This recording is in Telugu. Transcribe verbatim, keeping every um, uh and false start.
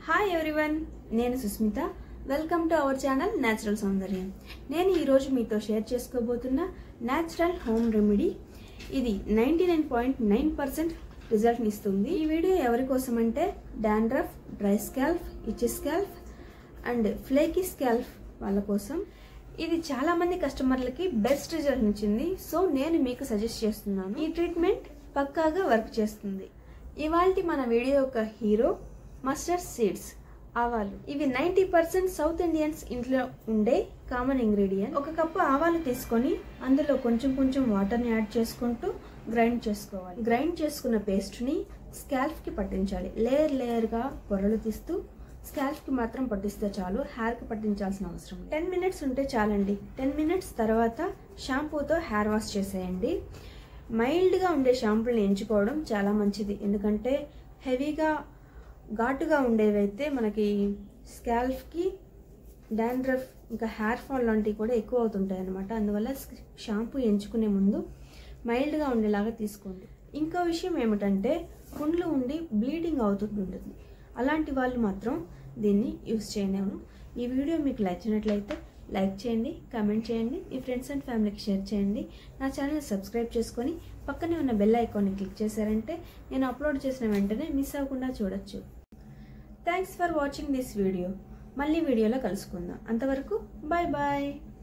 హాయ్ ఎవ్రీవన్, నేను Susmitha. Welcome to our channel natural సౌందర్యం. నేను ఈరోజు మీతో షేర్ చేసుకోబోతున్న న్యాచురల్ హోమ్ రెమెడీ. ఇది ninety nine point nine percent రిజల్ట్ని ఇస్తుంది. ఈ వీడియో ఎవరి కోసం అంటే dandruff, dry scalp, itchy scalp and flaky scalp వాళ్ళ కోసం. ఇది చాలా మంది కస్టమర్లకి బెస్ట్ రిజల్ట్ ఇచ్చింది. సో నేను మీకు సజెస్ట్ చేస్తున్నాను. ఈ ట్రీట్మెంట్ పక్కాగా వర్క్ చేస్తుంది. ఇవాల్టి మన వీడియో యొక్క హీరో మస్టర్డ్ సీడ్స్, ఆవాలు. ఇవి నైంటీ పర్సెంట్ సౌత్ ఇండియన్స్ ఇంట్లో ఉండే కామన్ ఇంగ్రీడియంట్. ఒక కప్పు ఆవాలు తీసుకొని అందులో కొంచెం కొంచెం వాటర్ని యాడ్ చేసుకుంటూ గ్రైండ్ చేసుకోవాలి. గ్రైండ్ చేసుకున్న పేస్ట్ని స్కాల్ప్కి పట్టించాలి. లేయర్ లేయర్గా పొరలు తీస్తూ స్కాల్ప్కి మాత్రం పట్టిస్తే చాలు, హెయిర్కి పట్టించాల్సిన అవసరం లేదు. టెన్ మినిట్స్ ఉంటే చాలండి. టెన్ మినిట్స్ తర్వాత షాంపూతో హెయిర్ వాష్ చేసేయండి. మైల్డ్గా ఉండే షాంపూని ఎంచుకోవడం చాలా మంచిది. ఎందుకంటే హెవీగా ఘాటుగా ఉండేవైతే మనకి స్కాల్ప్కి డాండ్రఫ్ ఇంకా హెయిర్ ఫాల్ లాంటివి కూడా ఎక్కువ అవుతుంటాయి అన్నమాట. అందువల్ల షాంపూ ఎంచుకునే ముందు మైల్డ్గా ఉండేలాగా తీసుకోండి. ఇంకో విషయం ఏమిటంటే పుండ్లు ఉండి బ్లీడింగ్ అవుతుంటుంది. అలాంటి వాళ్ళు మాత్రం దీన్ని యూస్ చేయలేము. ఈ వీడియో మీకు నచ్చినట్లయితే లైక్ చేయండి, కామెంట్ చేయండి, మీ ఫ్రెండ్స్ అండ్ ఫ్యామిలీకి షేర్ చేయండి. నా ఛానల్ సబ్స్క్రైబ్ చేసుకొని పక్కనే ఉన్న బెల్ ఐకాన్ని క్లిక్ చేశారంటే నేను అప్లోడ్ చేసిన వెంటనే మిస్ అవ్వకుండా చూడొచ్చు. Thanks for watching this video. మళ్ళీ వీడియోలో కలుసుకుందాం. అంతవరకు బాయ్ బాయ్.